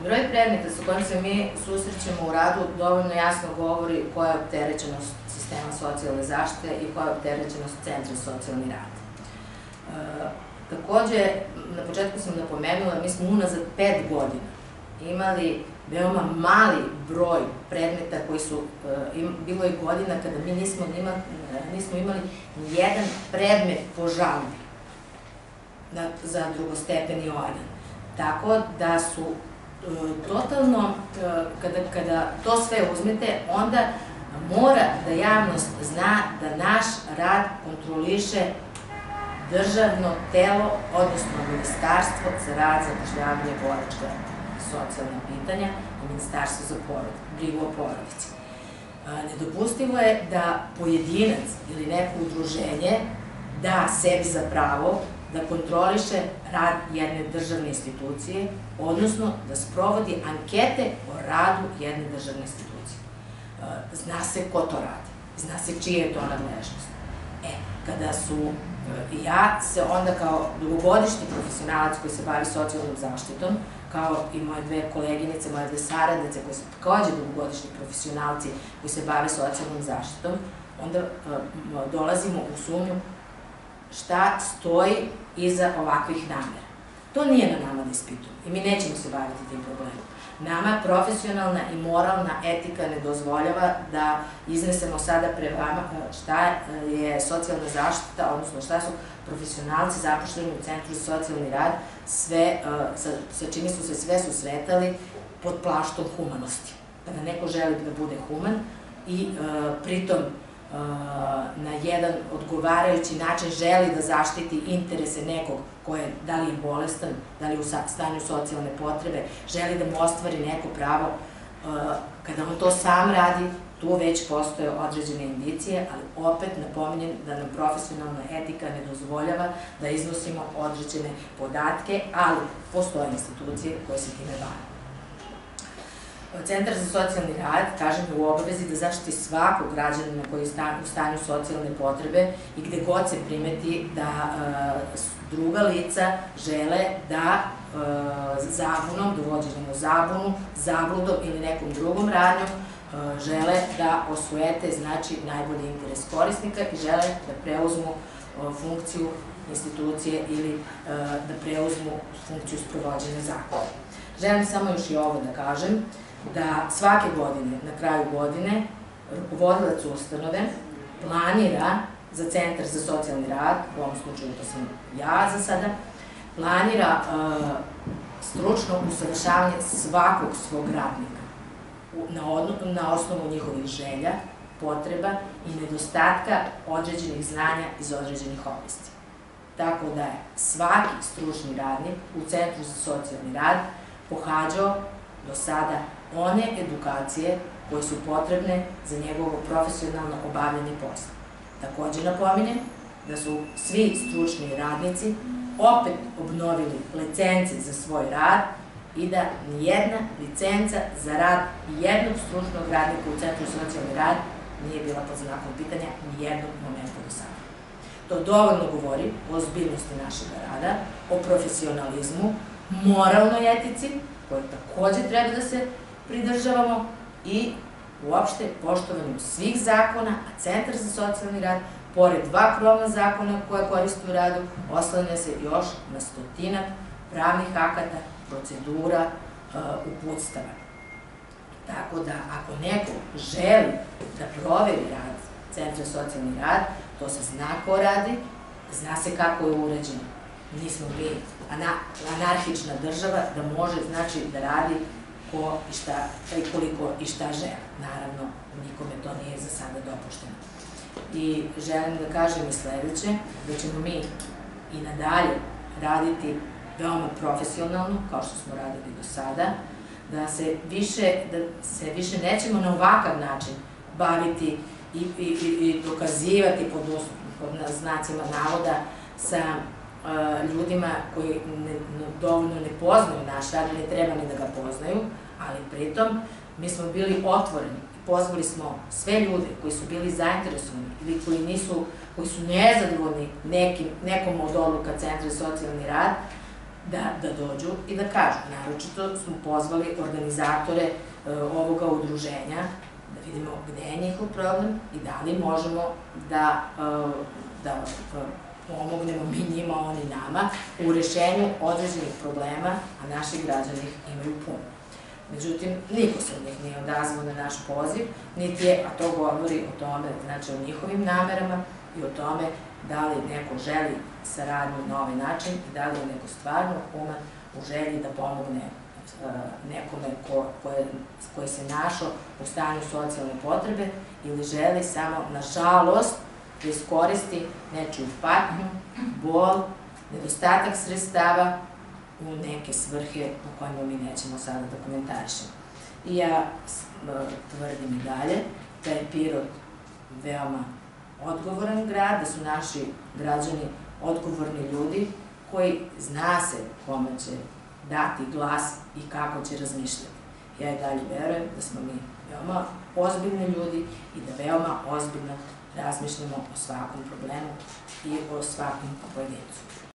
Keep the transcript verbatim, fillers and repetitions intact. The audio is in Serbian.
Broj predmeta sa kojim se mi susrećemo u radu dovoljno jasno govori koja je opterećenost sistema socijalne zaštite i koja je opterećenost centra za socijalni rad. Takođe, na početku sam napomenula, mi smo unazad pet godina imali veoma mali broj predmeta koji su, bilo je godina kada mi nismo imali nijedan predmet po žalbi za drugostepeni organ. Tako da su totalno, kada to sve uzmete, onda mora da javnost zna da naš rad kontroliše državno telo, odnosno Ministarstvo za rad, zapošljavanje, boračka i socijalna pitanja i Ministarstvo za brigu o porodici. Nedopustivo je da pojedinac ili neko udruženje da sebi za pravo da kontroliše rad jedne državne institucije, odnosno da sprovodi ankete o radu jedne državne institucije. Zna se ko to radi, zna se čija je to nadležnost. E, kada su, ja se onda kao dugogodišnji profesionalac koji se bavi socijalnom zaštitom, kao i moje dve koleginice, moje dve saradnice koji su takođe dugogodišnji profesionalci koji se bave socijalnom zaštitom, onda dolazimo u sumnju šta stoji iza ovakvih namera. To nije na nama da ispitujemo i mi nećemo se baviti tim problemom. Nama profesionalna i moralna etika ne dozvoljava da iznesemo sada pre vama šta je socijalna zaštita, odnosno šta su profesionalci zaposleni u Centru za socijalni rad, sa čime su se sve susretali pod plaštom humanosti. Kada neko želi da bude human i pritom na jedan odgovarajući način želi da zaštiti interese nekog ko je, da li je bolestan, da li je u stanju socijalne potrebe, želi da mu ostvari neko pravo, kada on to sam radi, tu već postoje određene indicije, ali opet napominjem da nam profesionalna etika ne dozvoljava da iznosimo određene podatke, ali postoje institucije koje se time bave. Centar za socijalni rad, kažem, je u obavezi da zaštiti svakog građanina koji je u stanju socijalne potrebe i gde god se primeti da druga lica žele da zabunom, dovođenjem u zabunu, zabludom ili nekom drugom radnjom žele da osvojete, znači, najbolji interes korisnika i žele da preuzmu funkciju institucije ili da preuzmu funkciju sprovođenja zakona. Želim samo još i ovo da kažem, da svake godine, na kraju godine, rukovodilac ustanove planira za Centar za socijalni rad, u ovom slučaju to sam ja za sada, planira stručno usavršavanje svakog svog radnika na osnovu njihovih želja, potreba i nedostatka određenih znanja iz određenih oblasti. Tako da je svaki stručni radnik u Centru za socijalni rad pohađao do sada one edukacije koje su potrebne za njegovo profesionalno obavljanje posla. Takođe napominjem da su svi stručni radnici opet obnovili licence za svoj rad i da nijedna licenca za rad jednog stručnog radnika u Centru za socijalni rad nije bila pod znakom pitanja nijednog momenta do sada. To dovoljno govori o ozbiljnosti našeg rada, o profesionalizmu, moralnoj etici, koje takođe treba da se pridržavamo i uopšte poštovanju svih zakona, a Centar za socijalni rad, pored dva krovna zakona koja koriste u radu, oslanja se još na stotinak pravnih akata, procedura, uputstava. Tako da, ako neko želi da proveri rad Centra za socijalni rad, to se zna ko radi, zna se kako je uređeno. Nismo mi anarhična država da može, znači, da radi ko i šta, i koliko i šta želi. Naravno, nikome to nije za sada dopušteno. I želim da kažem i sledeće, da ćemo mi i nadalje raditi veoma profesionalno, kao što smo radili do sada, da se više, da se više nećemo na ovakav način baviti i dokazivati pod znacima navoda sa ljudima koji dovoljno ne poznaju naš rad, ne treba ni da ga poznaju, ali pritom mi smo bili otvoreni i pozvali smo sve ljude koji su bili zainteresovani ili koji nisu, koji su nezadovoljni nekom od odluka Centra za socijalni rad, da dođu i da kažu. Naročito smo pozvali organizatore ovoga udruženja da vidimo gde je njihov problem i da li možemo da pomognemo mi njima, oni nama, u rešenju određenih problema, a naši građani ih imaju puno. Međutim, niko se od njih nije odazvao na naš poziv, niti je, a to govori o tome, znači o njihovim namerama i o tome da li neko želi saradnju na ovaj način i da li je neko stvarno uman u želji da pomogne nekome koji se našao u stanju socijalne potrebe ili želi samo, nažalost, da iskoristi nečiju patnju, bol, nedostatak sredstava u neke svrhe o kojima mi nećemo sada da komentarišemo. I ja tvrdim i dalje da je Pirot veoma odgovoran grad, da su naši građani odgovorni ljudi koji zna se kome će dati glas i kako će razmišljati. Ja i dalje verujem da smo mi veoma ozbiljni ljudi i da veoma ozbiljno razmišljamo o svakom problemu i o svakom pojedincu.